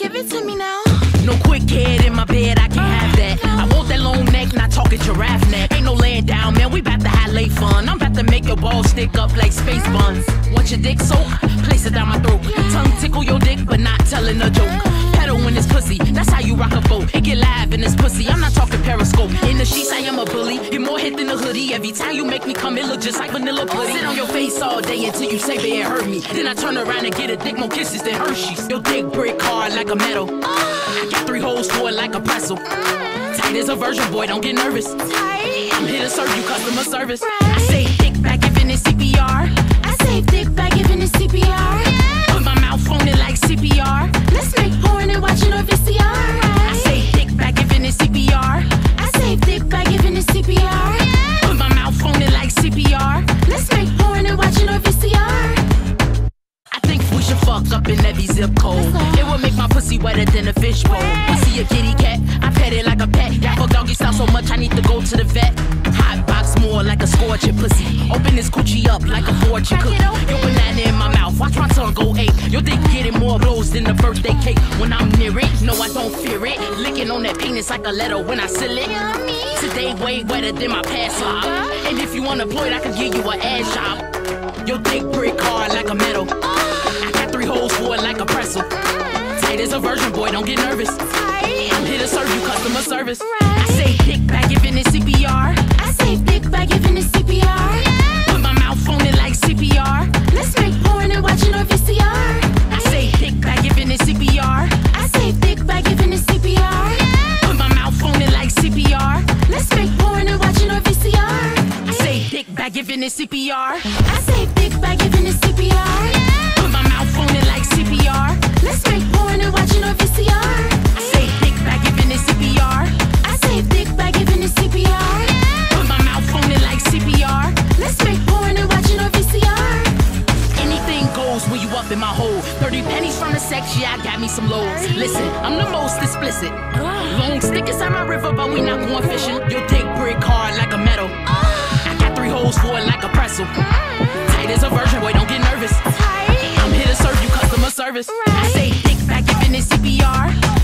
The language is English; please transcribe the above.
give it to me now. No quick head in my bed, I can't have that. I want that long neck, not talking giraffe neck. Ain't no laying down, man, we bout to have late fun. I'm about to make your balls stick up like space buns. Want your dick soak? Place it down my throat. Tongue tickle your dick, but not telling a joke. Pedal in this pussy, that's how you rock a boat. It get live in this pussy, I'm not talking periscope. In the sheets, I am a bully. Get more hit than a hoodie. Every time you make me come, it look just like vanilla pudding. Sit on your face all day until you say, baby, it hurt me. Then I turn around and get a dick, more kisses than Hershey's. Your dick brick hard like a metal. I got 3 holes for it like a pretzel. Tight as a virgin, boy, don't get nervous. I'm here to serve you customer service. I say dick back giving it CPR. I say dick back giving it CPR. Put my mouth on it like CPR. Let's make porn and watch it on VCR. I say dick back giving it CPR. I say dick back giving it CPR. Put my mouth on it like CPR. Let's make porn and watch it on VCR. I think we should fuck up in every zip code. It would make my pussy wetter than a fishbowl. Pussy a kitty cat, I pet it like a pet. Yapple doggy style so much I need to go to the vet. Hot box more like a scorching pussy. Open this coochie up like a fortune cookie. Your banana in my mouth, watch my tongue go ape. Your dick getting more blows than the birthday cake. When I'm near it, no I don't fear it. Licking on that penis like a letter when I seal it. Today way wetter than my past life. And if you unemployed, I can give you an ass job. Your dick brick hard like a metal. I got 3 holes for it like a pretzel. Tight as a virgin, boy, don't get nervous. I'm here to serve you customer service. I say dick back giving it CPR. I say dick back giving it CPR. Put my mouth on it like CPR. Let's make porn and watch it on VCR. I say dick back giving it CPR. I say dick back giving it CPR. Put my mouth on it like CPR. Let's make porn and watch it on VCR. I say dick back giving it CPR. I say dick back giving it CPR. Put my mouth on it like CPR. Let's make porn and watch it on VCR. I say dick back giving it CPR. I say dick back giving it CPR. Put my mouth on it like CPR. Let's make porn and watch it on VCR. Anything goes when you up in my hole. 30 pennies from the sex, yeah, I got me some loads. Listen, I'm the most explicit. Long stick inside my river, but we not going fishing. Your dick brick hard like a metal. I got 3 holes for it like a pretzel. Tight as a virgin, boy, don't get nervous. I'm here to serve you customer service. I say dick back giving it CPR.